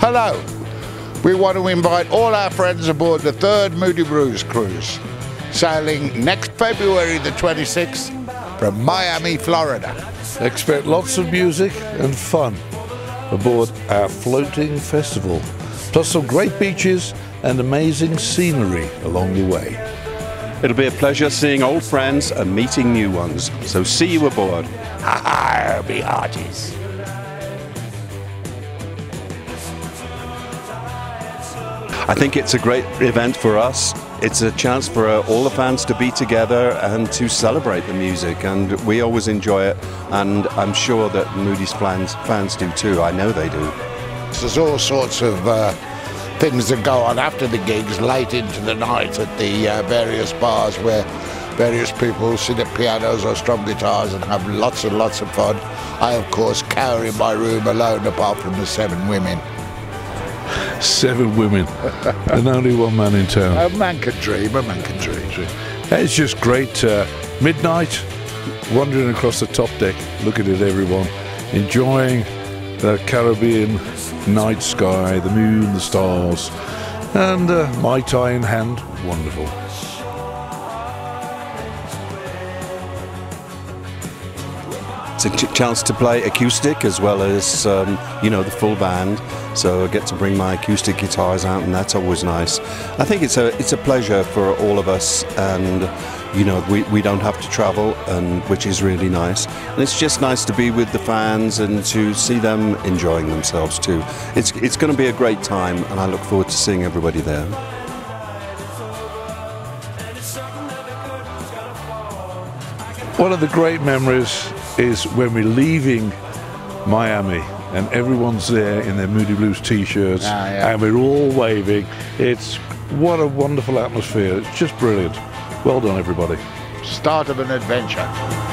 Hello. We want to invite all our friends aboard the third Moody Blues cruise, sailing next February the 26th from Miami, Florida. Expect lots of music and fun aboard our floating festival, plus some great beaches and amazing scenery along the way. It'll be a pleasure seeing old friends and meeting new ones, so see you aboard. Ha-ha, be hearties. I think it's a great event for us. It's a chance for all the fans to be together and to celebrate the music, and we always enjoy it, and I'm sure that Moody's fans do too. I know they do. There's all sorts of things that go on after the gigs, late into the night at the various bars where various people sit at pianos or strum guitars and have lots and lots of fun. I, of course, cower in my room alone apart from the 7 women. 7 women and only one man in town. A man can dream, a man can dream. It's just great. Midnight, wandering across the top deck, looking at everyone, enjoying the Caribbean night sky, the moon, the stars, and Mai Tai in hand. Wonderful. It's a chance to play acoustic as well as, the full band. So I get to bring my acoustic guitars out, and that's always nice. I think it's a pleasure for all of us, and we don't have to travel, and which is really nice. And it's just nice to be with the fans and to see them enjoying themselves too. It's going to be a great time, and I look forward to seeing everybody there. One of the great memories is when we're leaving Miami and everyone's there in their Moody Blues t-shirts, and we're all waving. What a wonderful atmosphere. It's just brilliant. Well done, everybody. Start of an adventure.